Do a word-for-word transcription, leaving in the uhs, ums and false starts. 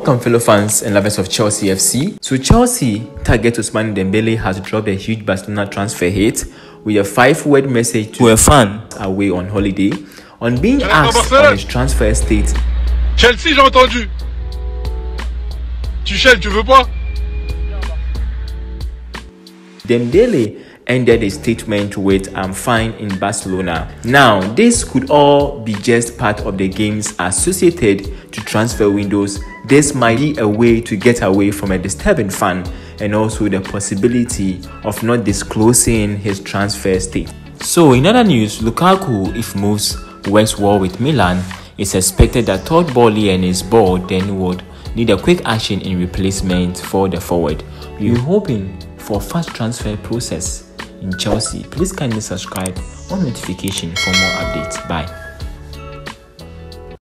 Welcome fellow fans and lovers of Chelsea F C. So Chelsea target Ousmane Dembele has dropped a huge Barcelona transfer hit with a five-word message to a fan away on holiday. On being asked on his transfer state, Chelsea, j'ai entendu. Tuchel, tu veux pas? Dembele ended his statement with "I'm fine in Barcelona." Now, this could all be just part of the games associated to transfer windows. This might be a way to get away from a disturbing fan and also the possibility of not disclosing his transfer state. So, in other news, Lukaku, if moves works well with Milan, it's expected that Todd Boehly and his board then would need a quick action in replacement for the forward. We're hoping for fast transfer process in Chelsea. Please kindly subscribe on notification for more updates. Bye.